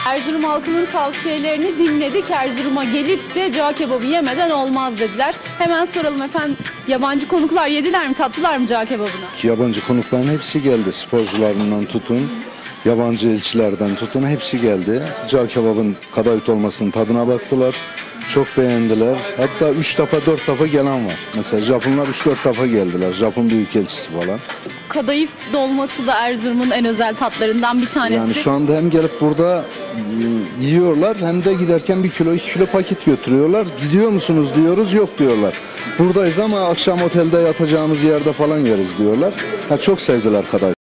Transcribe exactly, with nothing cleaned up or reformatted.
Erzurum halkının tavsiyelerini dinledik. Erzurum'a gelip de cağ kebabı yemeden olmaz dediler. Hemen soralım efendim, yabancı konuklar yediler mi, tattılar mı cağ kebabını? Yabancı konukların hepsi geldi. Sporcularından tutun, yabancı elçilerden tutun hepsi geldi. Cağ kebabın kadayıf olmasının tadına baktılar. Çok beğendiler. Hatta üç defa dört defa gelen var. Mesela Japonlar üç dört defa geldiler. Japon büyükelçisi falan. Kadayıf dolması da Erzurum'un en özel tatlarından bir tanesi. Yani şu anda hem gelip burada e, yiyorlar hem de giderken bir kilo iki kilo paket götürüyorlar. Gidiyor musunuz diyoruz, yok diyorlar. Buradayız ama akşam otelde yatacağımız yerde falan yeriz diyorlar. Ha, çok sevdiler kadayıf.